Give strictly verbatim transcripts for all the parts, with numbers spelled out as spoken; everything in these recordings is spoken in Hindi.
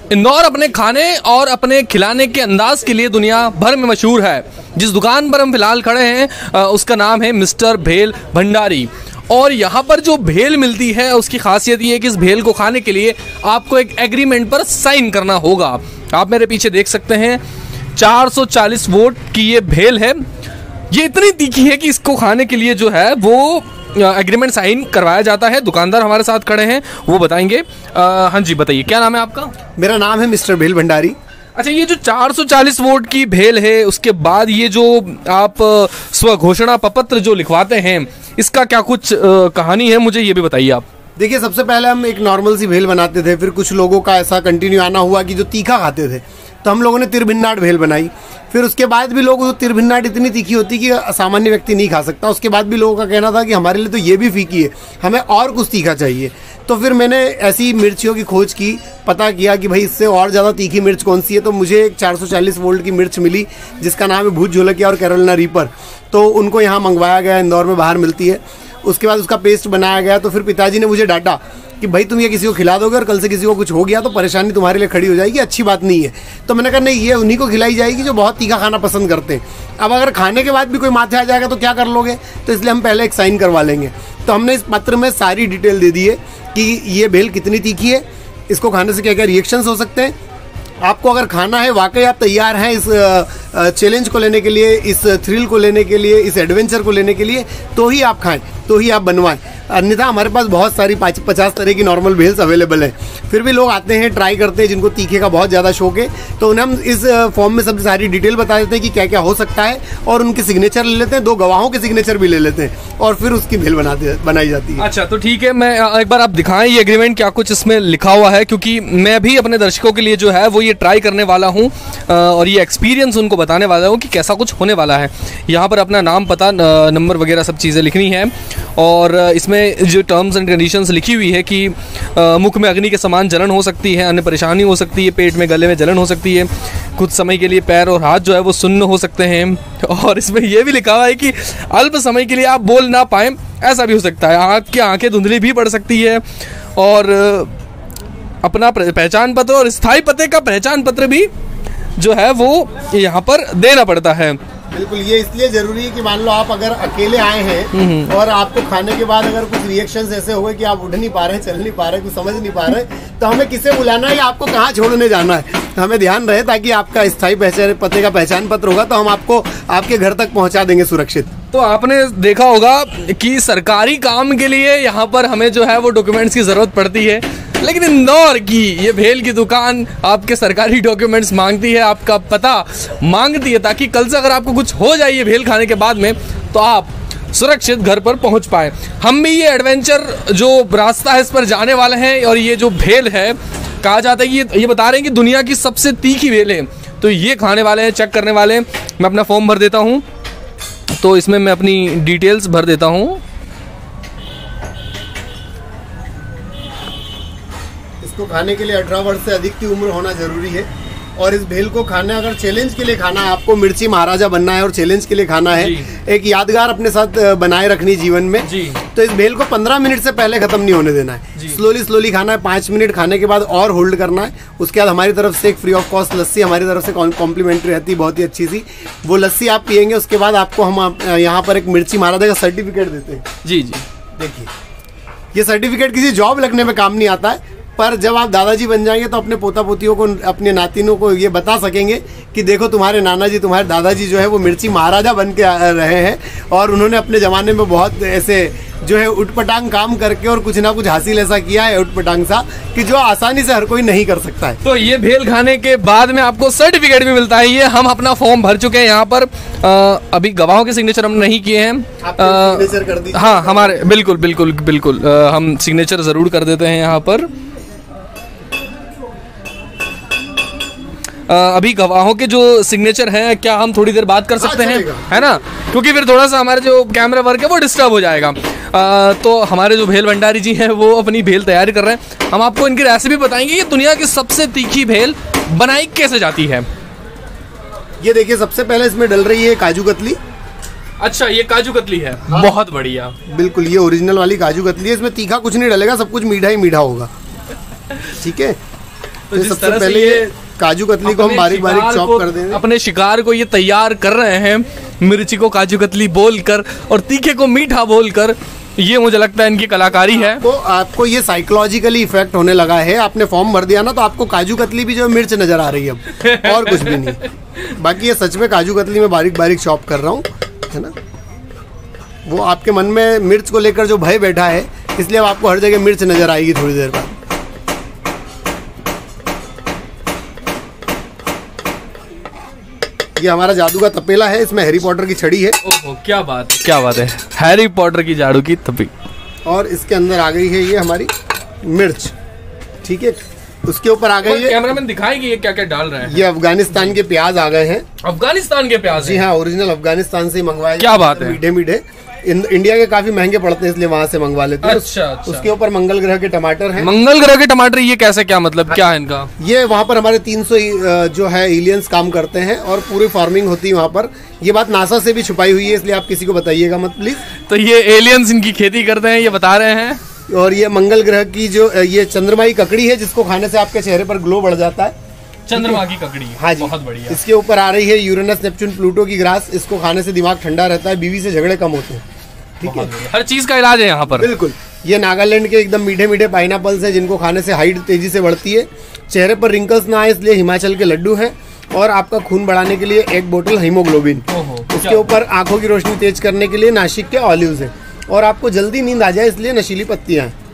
इंदौर अपने खाने और अपने खिलाने के अंदाज के लिए दुनिया भर में मशहूर है। जिस दुकान पर हम फिलहाल खड़े हैं उसका नाम है मिस्टर भेल भंडारी। और यहाँ पर जो भेल मिलती है उसकी खासियत ये है कि इस भेल को खाने के लिए आपको एक एग्रीमेंट पर साइन करना होगा। आप मेरे पीछे देख सकते हैं चार सौ चालीस वोट की ये भेल है। ये इतनी तीखी है कि इसको खाने के लिए जो है वो एग्रीमेंट साइन करवाया जाता है। दुकानदार हमारे साथ खड़े हैं, वो बताएंगे। आ, हाँ जी, बताइए क्या नाम है आपका? मेरा नाम है मिस्टर भेल भंडारी। अच्छा, ये जो चार सौ चालीस वोट की भेल है उसके बाद ये जो आप स्वघोषणा पत्र जो लिखवाते हैं इसका क्या कुछ आ, कहानी है, मुझे ये भी बताइए आप। देखिए, सबसे पहले हम एक नॉर्मल सी भेल बनाते थे, फिर कुछ लोगों का ऐसा कंटिन्यू आना हुआ कि जो तीखा खाते थे, तो हम लोगों ने तिरभिन्नाट भेल बनाई। फिर उसके बाद भी लोग, तिरभिन्नाट इतनी तीखी होती कि सामान्य व्यक्ति नहीं खा सकता। उसके बाद भी लोगों का कहना था कि हमारे लिए तो ये भी फीकी है, हमें और कुछ तीखा चाहिए। तो फिर मैंने ऐसी मिर्चियों की खोज की, पता किया कि भाई इससे और ज़्यादा तीखी मिर्च कौन सी है। तो मुझे एक चार सौ चालीस वोल्ट की मिर्च मिली जिसका नाम है भूत झोलकिया और कैरोलिना रीपर। तो उनको यहाँ मंगवाया गया, इंदौर में बाहर मिलती है। उसके बाद उसका पेस्ट बनाया गया। तो फिर पिताजी ने मुझे डांटा कि भाई तुम ये किसी को खिला दोगे और कल से किसी को कुछ हो गया तो परेशानी तुम्हारे लिए खड़ी हो जाएगी, अच्छी बात नहीं है। तो मैंने कहा नहीं, ये उन्हीं को खिलाई जाएगी जो बहुत तीखा खाना पसंद करते हैं। अब अगर खाने के बाद भी कोई माथे आ जाएगा तो क्या कर लोगे, तो इसलिए हम पहले एक साइन करवा लेंगे। तो हमने इस पत्र में सारी डिटेल दे दी है कि ये भेल कितनी तीखी है, इसको खाने से क्या क्या रिएक्शंस हो सकते हैं। आपको अगर खाना है, वाकई आप तैयार हैं इस चैलेंज को लेने के लिए, इस थ्रिल को लेने के लिए, इस एडवेंचर को लेने के लिए, तो ही आप खाएं, तो ही आप बनवाएं। अन्यथा हमारे पास बहुत सारी पचास तरह की नॉर्मल भेल्स अवेलेबल हैं। फिर भी लोग आते हैं, ट्राई करते हैं, जिनको तीखे का बहुत ज़्यादा शौक है। तो उन्हें हम इस फॉर्म में सबसे सारी डिटेल बता देते हैं कि क्या क्या हो सकता है, और उनके सिग्नेचर ले लेते हैं, दो गवाहों के सिग्नेचर भी ले लेते हैं, और फिर उसकी भेल बनाते बनाई जाती है। अच्छा, तो ठीक है, मैं एक बार आप दिखाएं ये एग्रीमेंट क्या कुछ इसमें लिखा हुआ है, क्योंकि मैं भी अपने दर्शकों के लिए जो है वो ये ट्राई करने वाला हूँ और ये एक्सपीरियंस उनको बताने वाला हूँ कि कैसा कुछ होने वाला है। यहाँ पर अपना नाम, पता, नंबर वगैरह सब चीज़ें लिखनी है। और इसमें जो टर्म्स एंड कंडीशंस लिखी हुई है कि मुख में अग्नि के समान जलन हो सकती है, अन्य परेशानी हो सकती है, पेट में, गले में जलन हो सकती है, कुछ समय के लिए पैर और हाथ जो है वो सुन्न हो सकते हैं। और इसमें यह भी लिखा हुआ है कि अल्प समय के लिए आप बोल ना पाएँ, ऐसा भी हो सकता है। आँख की आंखें धुंधली भी पड़ सकती है। और अपना पहचान पत्र और स्थायी पते का पहचान पत्र भी जो है वो यहाँ पर देना पड़ता है। बिल्कुल, ये इसलिए जरूरी है कि मान लो आप अगर अकेले आए हैं और आपको खाने के बाद अगर कुछ रिएक्शंस ऐसे हो गए कि आप उठ नहीं पा रहे, चल नहीं पा रहे, कुछ समझ नहीं पा रहे, तो हमें किसे बुलाना है, आपको कहाँ छोड़ने जाना है, तो हमें ध्यान रहे, ताकि आपका स्थायी पहचान पते का पहचान पत्र होगा तो हम आपको आपके घर तक पहुँचा देंगे सुरक्षित। तो आपने देखा होगा कि सरकारी काम के लिए यहाँ पर हमें जो है वो डॉक्यूमेंट्स की जरूरत पड़ती है, लेकिन इंदौर की ये भेल की दुकान आपके सरकारी डॉक्यूमेंट्स मांगती है, आपका पता मांगती है, ताकि कल से अगर आपको कुछ हो जाए ये भेल खाने के बाद में तो आप सुरक्षित घर पर पहुंच पाए। हम भी ये एडवेंचर जो रास्ता है इस पर जाने वाले हैं। और ये जो भेल है, कहा जाता है कि ये, ये बता रहे हैं कि दुनिया की सबसे तीखी भेल है, तो ये खाने वाले हैं, चेक करने वाले हैं। मैं अपना फॉर्म भर देता हूँ, तो इसमें मैं अपनी डिटेल्स भर देता हूँ। इसको खाने के लिए अठारह वर्ष से अधिक की उम्र होना जरूरी है। और इस भेल को खाना, अगर चैलेंज के लिए खाना है, आपको मिर्ची महाराजा बनना है और चैलेंज के लिए खाना है, एक यादगार अपने साथ बनाए रखनी जीवन में जी। तो इस भेल को पंद्रह मिनट से पहले खत्म नहीं होने देना है, स्लोली स्लोली खाना है। पाँच मिनट खाने के बाद और होल्ड करना है। उसके बाद हमारी तरफ से एक फ्री ऑफ कॉस्ट लस्सी हमारी तरफ से कॉम्प्लीमेंट्री रहती है, बहुत ही अच्छी सी, वो लस्सी आप पियेंगे। उसके बाद आपको हम यहाँ पर एक मिर्ची महाराजा का सर्टिफिकेट देते हैं। जी जी, देखिए, ये सर्टिफिकेट किसी जॉब लगने में काम नहीं आता है, पर जब आप दादाजी बन जाएंगे तो अपने पोता पोतियों को, अपने नातिनों को ये बता सकेंगे कि देखो तुम्हारे नाना जी, तुम्हारे दादाजी जो है वो मिर्ची महाराजा बन के रहे हैं, और उन्होंने अपने ज़माने में बहुत ऐसे जो है उटपटांग काम करके और कुछ ना कुछ हासिल ऐसा किया है उटपटांग सा, कि जो आसानी से हर कोई नहीं कर सकता है। तो ये भेल खाने के बाद में आपको सर्टिफिकेट भी मिलता है। ये हम अपना फॉर्म भर चुके हैं यहाँ पर। आ, अभी गवाहों के सिग्नेचर हम नहीं किए हैं। सिग्नेचर कर दीजिए। हाँ, हमारे बिल्कुल बिल्कुल बिल्कुल आ, हम सिग्नेचर जरूर कर देते हैं यहाँ पर। अभी गवाहों के जो सिग्नेचर हैं, क्या हम थोड़ी देर बात कर सकते हैं, है ना, क्योंकि फिर थोड़ा सा हमारे जो कैमरा वर्क है वो डिस्टर्ब हो जाएगा। आ, तो हमारे जो भेल भंडारी जी हैं वो अपनी भेल तैयार कर रहे हैं। हम आपको इनकी रेसिपी बताएंगे कि दुनिया की सबसे तीखी भेल बनाई कैसे जाती है। ये देखिए, सबसे पहले इसमें डल रही है काजू कतली। अच्छा, ये काजू कतली है। हाँ। बहुत बढ़िया, बिल्कुल, ये ओरिजिनल वाली काजू कतली है। इसमें तीखा कुछ नहीं डलेगा, सब कुछ मीठा ही मीठा होगा। ठीक है, तो सबसे पहले ये काजू कतली को हम बारीक बारीक चॉप कर देंगे। अपने शिकार को ये तैयार कर रहे हैं, मिर्ची को काजू कतली बोलकर और तीखे को मीठा बोलकर। ये मुझे लगता है इनकी कलाकारी है। तो आपको ये साइकोलॉजिकली इफेक्ट होने लगा है, आपने फॉर्म भर दिया ना, तो आपको काजू कतली भी जो मिर्च नजर आ रही है अब, और कुछ भी नहीं। बाकी ये सच में काजू कतली में बारीक बारीक चॉप कर रहा हूँ, है ना। वो आपके मन में मिर्च को लेकर जो भय बैठा है, इसलिए अब आपको हर जगह मिर्च नजर आएगी थोड़ी देर बाद। ये हमारा जादू का तपेला है, इसमें हैरी पॉटर की छड़ी है। ओहो, क्या बात है, क्या बात है, हैरी पॉटर की जादू की तपी। और इसके अंदर आ गई है ये हमारी मिर्च, ठीक है। उसके ऊपर आ गई है, कैमरामैन दिखाएंगे ये क्या क्या डाल रहे हैं। ये अफगानिस्तान के प्याज आ गए हैं। अफगानिस्तान के प्याज? जी हाँ, ओरिजिनल अफगानिस्तान से मंगवाए। क्या बात है। मीठे मीठे, इंडिया के काफी महंगे पड़ते हैं, इसलिए वहां से मंगवा लेते हैं। अच्छा, अच्छा। उसके ऊपर मंगल ग्रह के टमाटर हैं। मंगल ग्रह के टमाटर, ये कैसे, क्या मतलब क्या है इनका? ये वहाँ पर हमारे तीन सौ जो है एलियंस काम करते हैं और पूरी फार्मिंग होती है वहाँ पर। ये बात नासा से भी छुपाई हुई है, इसलिए आप किसी को बताइएगा मत प्लीज। तो ये एलियंस इनकी खेती करते हैं, ये बता रहे हैं। और ये मंगल ग्रह की जो ये चंद्रमा की ककड़ी है, जिसको खाने से आपके चेहरे पर ग्लो बढ़ जाता है। चंद्रमा की ककड़ी? हाँ जी, बहुत बढ़िया। इसके ऊपर आ रही है यूरेनस नेपच्यून प्लूटो की ग्रास। इसको खाने से दिमाग ठंडा रहता है, बीवी से झगड़े कम होते हैं, ठीक है। हर चीज का इलाज है यहाँ पर। बिल्कुल। ये नागालैंड के एकदम मीठे मीठे पाइनएप्पल्स हैं, जिनको खाने से हाइट तेजी से बढ़ती है, चेहरे पर रिंकल्स ना आए इसलिए हिमाचल के लड्डू हैं। और आपका खून बढ़ाने के लिए एक बोतल हीमोग्लोबिन। उसके ऊपर आंखों की रोशनी तेज करने के लिए नासिक के ऑलिव्स हैं। और आपको जल्दी नींद आ जाए इसलिए नशीली पत्तियां हैं।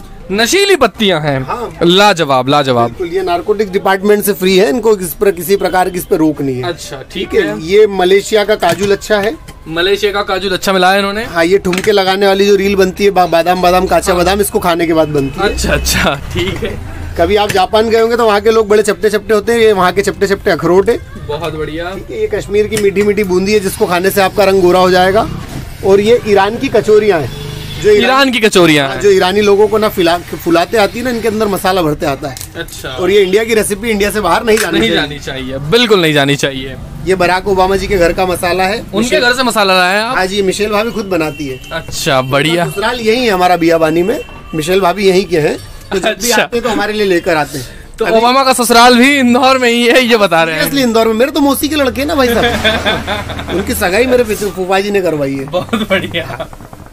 नशीली पत्तियां हैं? हाँ। लाजवाब, लाजवाब। बिल्कुल, ये नारकोटिक डिपार्टमेंट से फ्री है, इनको किस पर किसी प्रकार की इस पर रोक नहीं है। अच्छा, ठीक है। ये मलेशिया का काजू लच्छा है। मलेशिया का काजू लच्छा मिलाया है इन्होंने। हाँ, ये ठुमके लगाने वाली जो रील बनती है, बादाम बादाम काचा बादाम, इसको खाने के बाद बनती है। अच्छा अच्छा, ठीक है। कभी आप जापान गए होंगे तो वहाँ के लोग बड़े चपटे चपटे होते हैं, ये वहाँ के चपटे चपटे अखरोट है। बहुत बढ़िया। ठीक है। ये कश्मीर की मीठी मीठी बूंदी है, जिसको खाने से आपका रंग गोरा हो जाएगा। और ये ईरान की कचौरियाँ हैं, जो ईरान की कचौरियाँ हैं, जो ईरानी लोगों को ना फिला फुलाते आती है ना, इनके अंदर मसाला भरते आता है। अच्छा। और ये इंडिया की रेसिपी, इंडिया से बाहर नहीं जानी नहीं जानी चाहिए, बिल्कुल नहीं जानी चाहिए। ये बराक ओबामा जी के घर का मसाला है। उनके घर से मसाला लाया आप? हाँ जी, मिशेल भाभी खुद बनाती है। अच्छा, बढ़िया। ससुराल यही है हमारा, बियाबानी में। मिशेल भाभी यहीं के हैं, तो जब भी आते हैं तो हमारे लिए लेकर आते हैं। तो ओबामा का ससुराल भी इंदौर में ही है, ये बता रहे हैं? इसलिए इंदौर में। मेरे तो मौसी के लड़के हैं ना भाई साहब। उनकी सगाई मेरे फूफा जी ने करवाई है। बहुत बढ़िया।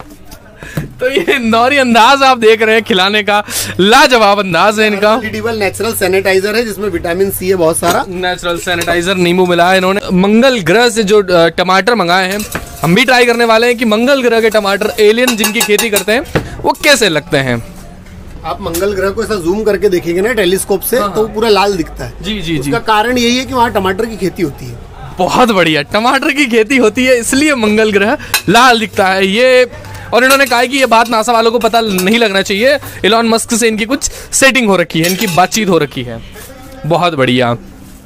तो ये इंदौरी अंदाज आप देख रहे हैं खिलाने का, लाजवाब अंदाज है इनका। नेचुरल सैनिटाइजर है, जिसमें विटामिन सी है बहुत सारा। नेचुरल सैनिटाइजर, नींबू मिला है इन्होंने। मंगल ग्रह से जो टमाटर मंगाए हैं, हम भी ट्राई करने वाले हैं कि मंगल ग्रह के टमाटर, एलियन जिनकी खेती करते हैं, वो कैसे लगते हैं। आप मंगल ग्रह को ऐसा जूम करके देखेंगे ना टेलीस्कोप से, तो वो पूरा लाल दिखता है। जी जी जी। उसका कारण यही है कि वहाँ टमाटर की खेती होती है। बहुत बढ़िया, टमाटर की खेती होती है, इसलिए मंगल ग्रह लाल दिखता है ये। और इन्होंने कहा कि ये बात नासा वालों को पता नहीं लगना चाहिए, इलॉन मस्क से इनकी कुछ सेटिंग हो रखी है, इनकी बातचीत हो रखी है। बहुत बढ़िया।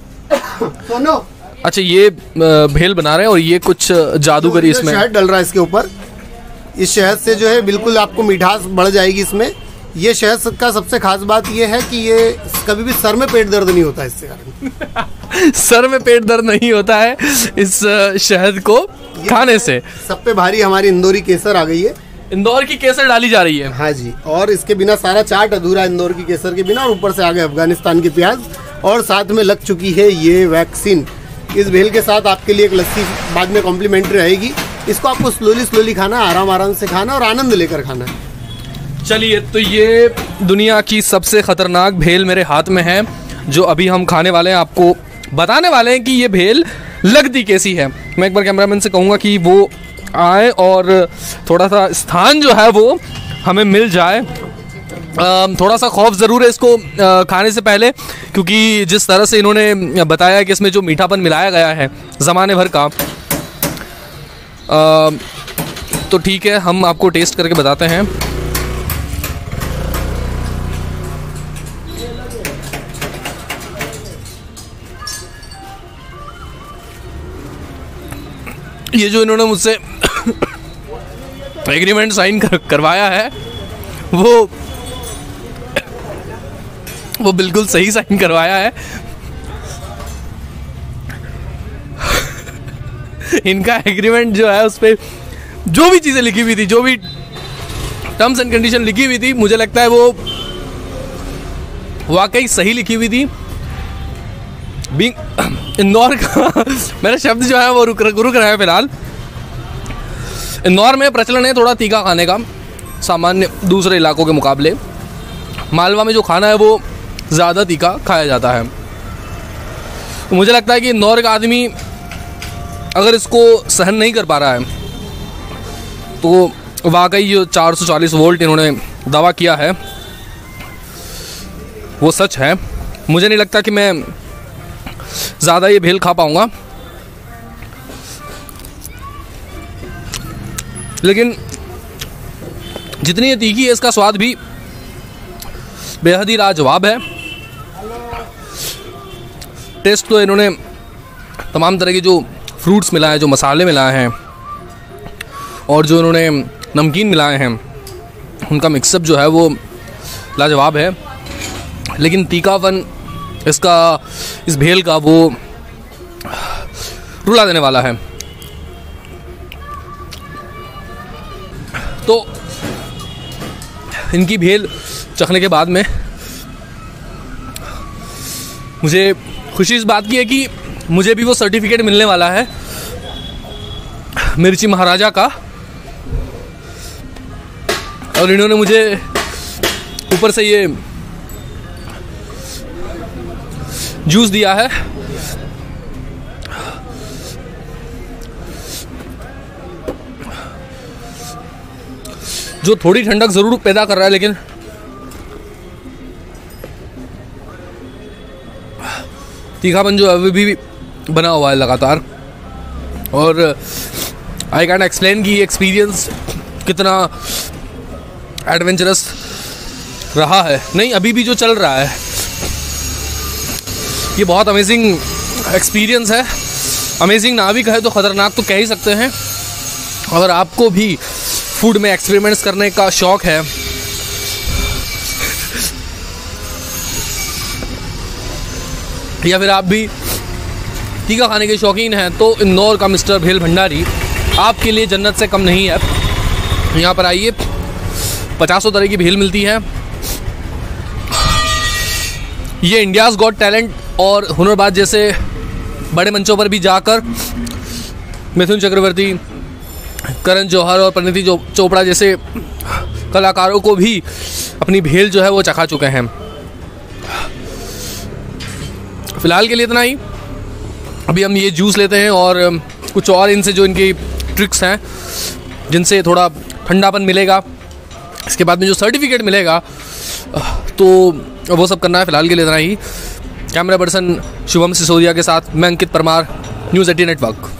सुनो, अच्छा, ये भेल बना रहे हैं और ये कुछ जादूगरी इसमें शहद डल रहा है इसके ऊपर। इस शहद से जो है बिल्कुल आपको मिठास बढ़ जाएगी इसमें। ये शहद का सबसे खास बात ये है कि ये कभी भी सर में पेट दर्द नहीं होता इससे कारण। सर में पेट दर्द नहीं होता है इस शहद को खाने से। सब पे भारी हमारी इंदौरी केसर आ गई है। इंदौर की केसर डाली जा रही है? हाँ जी। और इसके बिना सारा चाट अधूरा इंदौर की केसर के बिना। और ऊपर से आ गए अफगानिस्तान के प्याज, और साथ में लग चुकी है ये वैक्सीन। इस भेल के साथ आपके लिए एक लस्सी बाद में कॉम्प्लीमेंट्री रहेगी। इसको आपको स्लोली स्लोली खाना, आराम आराम से खाना और आनंद लेकर खाना है। चलिए, तो ये दुनिया की सबसे खतरनाक भेल मेरे हाथ में है, जो अभी हम खाने वाले हैं। आपको बताने वाले हैं कि ये भेल लगती कैसी है। मैं एक बार कैमरामैन से कहूँगा कि वो आए और थोड़ा सा स्थान जो है वो हमें मिल जाए। थोड़ा सा खौफ ज़रूर है इसको खाने से पहले, क्योंकि जिस तरह से इन्होंने बताया कि इसमें जो मीठापन मिलाया गया है ज़माने भर का, तो ठीक है, हम आपको टेस्ट करके बताते हैं। ये जो इन्होंने मुझसे एग्रीमेंट साइन कर, करवाया है वो वो बिल्कुल सही साइन करवाया है। इनका एग्रीमेंट जो है उस पे जो भी चीज़ें लिखी हुई थी, जो भी टर्म्स एंड कंडीशन लिखी हुई थी, मुझे लगता है वो वाकई सही लिखी हुई थी। बीइंग इंदौर का मेरा शब्द जो है वो रुक रुक रहा है फिलहाल। इंदौर में प्रचलन है थोड़ा तीखा खाने का, सामान्य दूसरे इलाकों के मुकाबले। मालवा में जो खाना है वो ज़्यादा तीखा खाया जाता है। तो मुझे लगता है कि इंदौर का आदमी अगर इसको सहन नहीं कर पा रहा है तो वाकई जो चार सौ चालीस वोल्ट इन्होंने दावा किया है वो सच है। मुझे नहीं लगता कि मैं ज़्यादा ये भेल खा पाऊँगा, लेकिन जितनी ये तीखी है इसका स्वाद भी बेहद ही लाजवाब है। टेस्ट तो इन्होंने तमाम तरह के जो फ्रूट्स मिलाए, जो मसाले मिलाए हैं और जो इन्होंने नमकीन मिलाए हैं, उनका मिक्सअप जो है वो लाजवाब है। लेकिन तीखापन इसका, इस भेल का, वो रुला देने वाला है। तो इनकी भेल चखने के बाद में मुझे खुशी इस बात की है कि मुझे भी वो सर्टिफिकेट मिलने वाला है मिर्ची महाराजा का, और इन्होंने मुझे ऊपर से ये जूस दिया है। जो थोड़ी ठंडक ज़रूर पैदा कर रहा है, लेकिन तीखापन जो है अभी भी बना हुआ है लगातार। और आई कैन एक्सप्लेन कि एक्सपीरियंस कितना एडवेंचरस रहा है। नहीं, अभी भी जो चल रहा है ये बहुत अमेजिंग एक्सपीरियंस है। अमेजिंग ना भी कहे तो ख़तरनाक तो कह ही सकते हैं। अगर आपको भी फूड में एक्सपेरिमेंट्स करने का शौक़ है या फिर आप भी तीखा खाने के शौकीन हैं, तो इंदौर का मिस्टर भेल भंडारी आपके लिए जन्नत से कम नहीं है। यहाँ पर आइए, पचासों तरह की भेल मिलती है। ये इंडियाज़ गॉट टैलेंट और हुनरबाज जैसे बड़े मंचों पर भी जाकर मिथुन चक्रवर्ती, करण जौहर और परिणीति चोपड़ा जैसे कलाकारों को भी अपनी भेल जो है वो चखा चुके हैं। फ़िलहाल के लिए इतना ही। अभी हम ये जूस लेते हैं और कुछ और इनसे जो इनकी ट्रिक्स हैं जिनसे थोड़ा ठंडापन मिलेगा, इसके बाद में जो सर्टिफिकेट मिलेगा तो वो सब करना है। फ़िलहाल के लिए इतना ही। कैमरा पर्सन शुभम सिसोदिया के साथ मैं Ankit Parmar, news eighteen network.